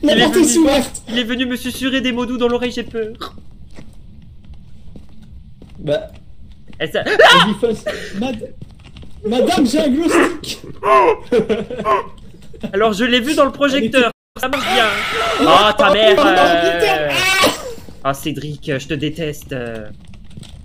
La porte est ouverte. Il est venu me susurrer des mots doux dans l'oreille, j'ai peur. Bah... Et ça... Madame, j'ai un glow stick. Alors je l'ai vu dans le projecteur. Ça marche bien. Oh ta mère. Ah Cédric, je te déteste.